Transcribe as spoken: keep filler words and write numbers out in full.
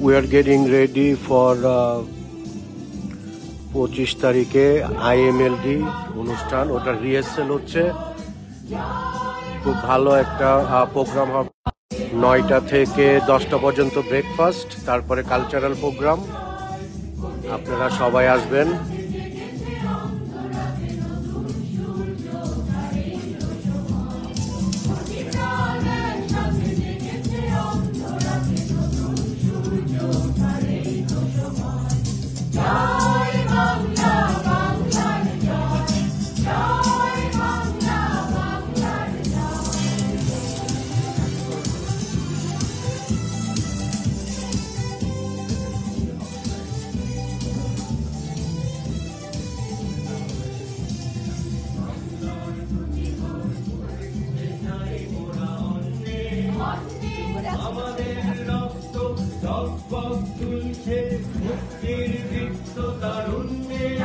we are getting ready for পঁচিশ তারিখে আইএমএলডি অনুষ্ঠান, ওটার রিহার্সেল হচ্ছে। খুব ভালো একটা প্রোগ্রাম হবে। নয়টা থেকে দশটা পর্যন্ত ব্রেকফাস্ট, তারপরে কালচারাল প্রোগ্রাম। আপনারা সবাই আসবেন। আমাদের রক্ত টক বক তুলছে মুক্তির বৃক্ষ তারুণ্যে।